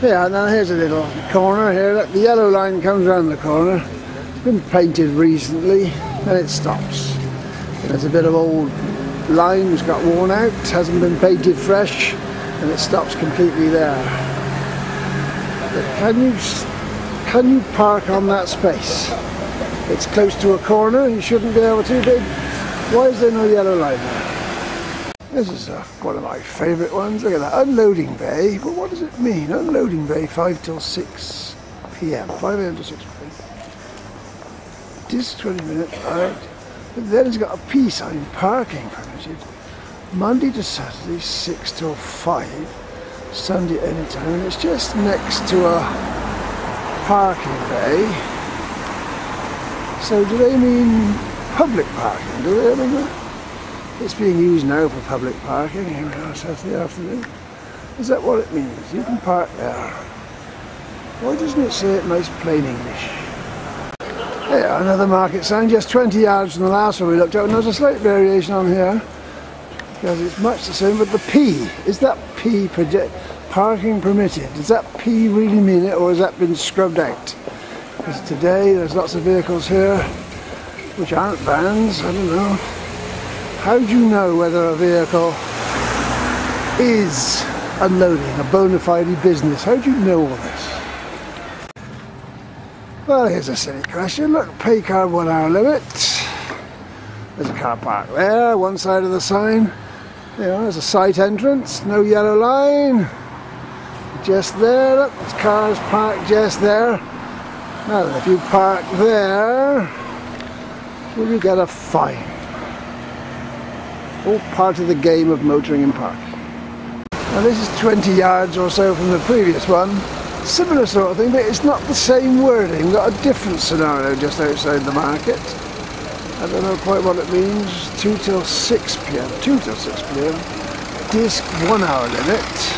Yeah, and then here's a little corner here. Look, the yellow line comes around the corner. It's been painted recently, and it stops. There's a bit of old lines got worn out, hasn't been painted fresh, and it stops completely there. But can you park on that space? It's close to a corner, you shouldn't be able to. Why is there no yellow line there? This is one of my favourite ones. Look at that, unloading bay. But what does it mean? Unloading bay 5 till 6 p.m. 5 a.m. to 6 p.m. This 20 minutes, right? But then it's got a P sign, parking permitted. Monday to Saturday, 6 till 5. Sunday anytime. And it's just next to a parking bay. So do they mean public parking? Do they mean that? It's being used now for public parking. Here we are, Saturday afternoon. Is that what it means? You can park there. Why doesn't it say it nice plain English? There, another market sign, just 20 yards from the last one we looked at, and there's a slight variation on here because it's much the same, but the P, is that P parking permitted? Does that P really mean it, or has that been scrubbed out? Because today there's lots of vehicles here which aren't vans, I don't know. How do you know whether a vehicle is unloading, a bona fide business? How do you know all this? Well, here's a silly question. Look, pay card 1 hour limit. There's a car park there, one side of the sign. There's a site entrance, no yellow line. Just there, look, there's cars parked just there. Now, if you park there, will you get a fine? All part of the game of motoring in park. Now this is 20 yards or so from the previous one. Similar sort of thing, but it's not the same wording. We've got a different scenario just outside the market. I don't know quite what it means. 2 till 6 p.m. 2 till 6 p.m. Disc 1 hour limit.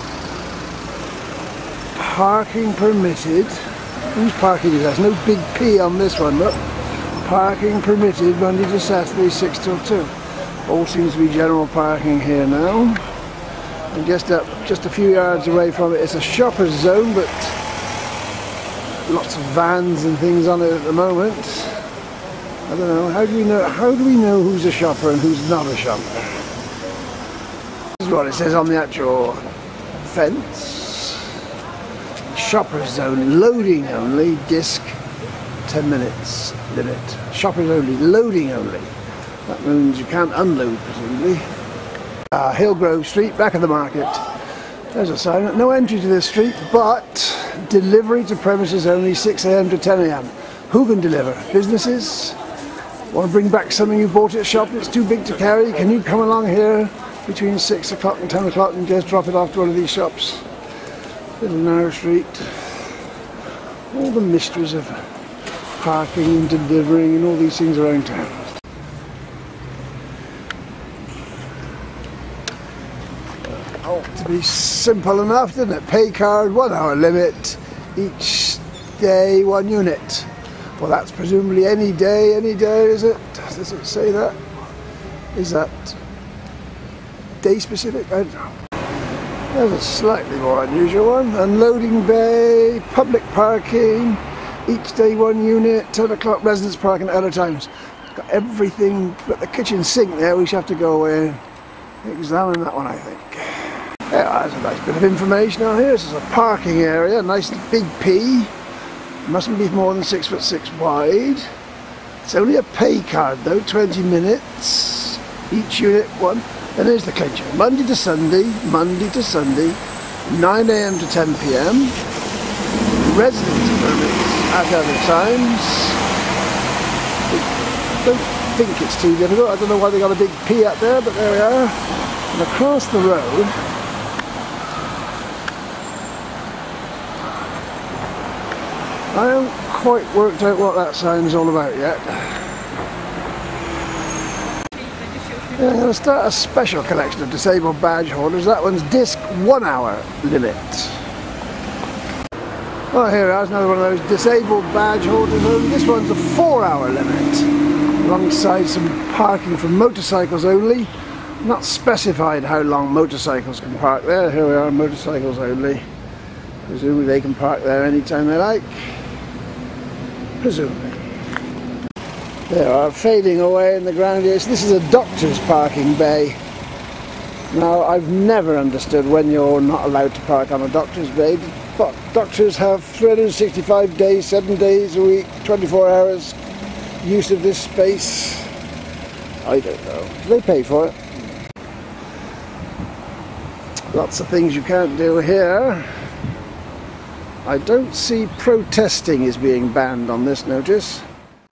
Parking permitted. Whose parking is that? There's no big P on this one, look. Parking permitted Monday to Saturday, 6 till 2. All seems to be general parking here now. And just a few yards away from it, it's a shopper's zone, but lots of vans and things on it at the moment. I don't know. How do we know who's a shopper and who's not a shopper? This is what it says on the actual fence. Shopper's zone, loading only, disc 10 minutes limit. Shoppers only, loading only. That means you can't unload, presumably. Hillgrove Street, back of the market. There's a sign. No entry to this street, but delivery to premises only 6 a.m. to 10 a.m. Who can deliver? Businesses? Want to bring back something you bought at a shop that's too big to carry? Can you come along here between 6 o'clock and 10 o'clock and just drop it off to one of these shops? Little narrow street. All the mysteries of parking and delivering and all these things around town. To be simple enough, doesn't it? Pay card, 1 hour limit, each day 1 unit. Well, that's presumably any day, is it? Does it say that? Is that day specific? I don't know. There's a slightly more unusual one. Unloading bay, public parking, each day 1 unit, 10 o'clock residence parking at other times. Got everything but the kitchen sink there. We should have to go away and examine that one, I think. Yeah, there's a nice bit of information on here. This is a parking area, nice big P. Mustn't be more than 6'6" wide. It's only a pay card though, 20 minutes. Each unit 1. And here's the clincher. Monday to Sunday, 9 a.m. to 10 p.m. Residence permits at other times. I don't think it's too difficult. I don't know why they got a big P up there, but there we are. And across the road, I haven't quite worked out what that sign's all about yet. Yeah, I'm going to start a special collection of disabled badge holders. That one's disc 1 hour limit. Well, here is another one of those disabled badge holders. This one's a 4 hour limit. Alongside some parking for motorcycles only. Not specified how long motorcycles can park there. Here we are, motorcycles only. Presumably they can park there anytime they like. Presumably. They are fading away in the ground here. So this is a doctor's parking bay. Now, I've never understood when you're not allowed to park on a doctor's bay. But doctors have 365 days, 7 days a week, 24 hours use of this space. I don't know. They pay for it. Lots of things you can't do here. I don't see protesting is being banned on this notice.